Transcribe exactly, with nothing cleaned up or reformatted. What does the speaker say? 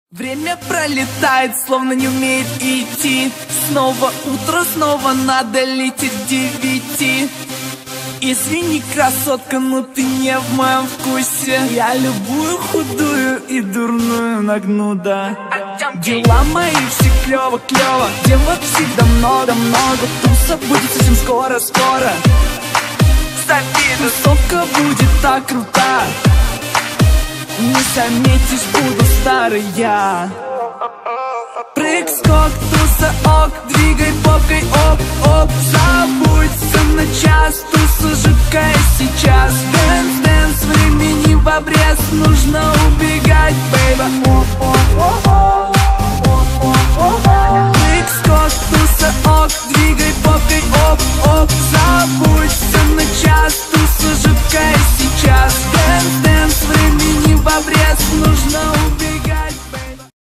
Время пролетает, словно не умеет идти. Снова утро, снова надо лететь к девяти. Извини, красотка, но ты не в моем вкусе. Я любую худую и дурную нагну, да. Дела мои все клёво-клёво, девок всегда много-много. Туса будет совсем скоро-скоро. Тусовка будет так крута, не заметишь, буду старый я. Прыг, скок, туса, ок, двигай попкой, оп, оп. Забудься на час, туса жидкая сейчас. Дэнс, дэнс, времени в обрез, нужно убегать, бейба, оп.